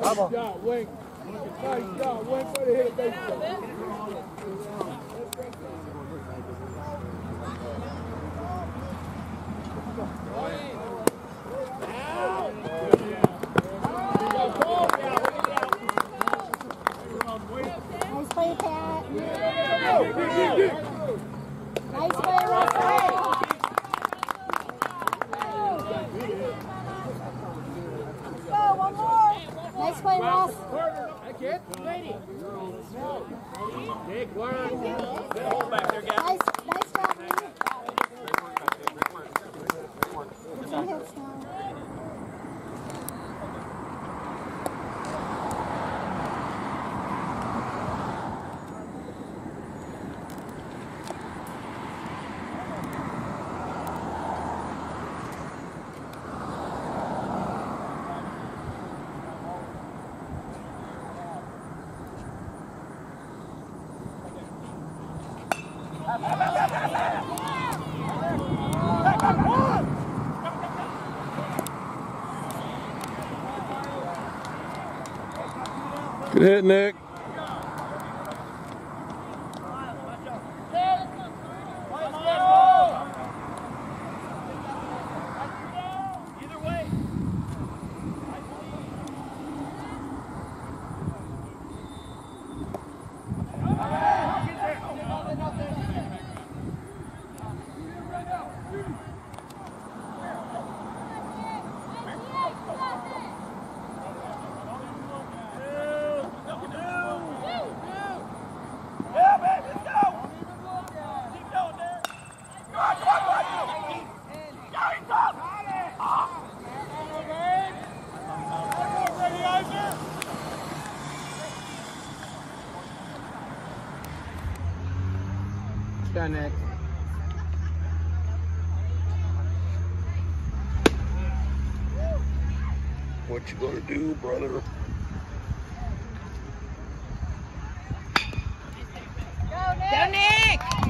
job, Wink. Nice job, Wink. Way to hit a baseball. Nice play, Pat. Nice play, Russell. Go, one more. Nice play, Ross. Nick, work. Hold back there, guys. Nice job, Nick. Great work back there. Great work. Great work. Some hits now. Good hit, Nick. Done, Nick. What you gonna do, brother? Go, Nick.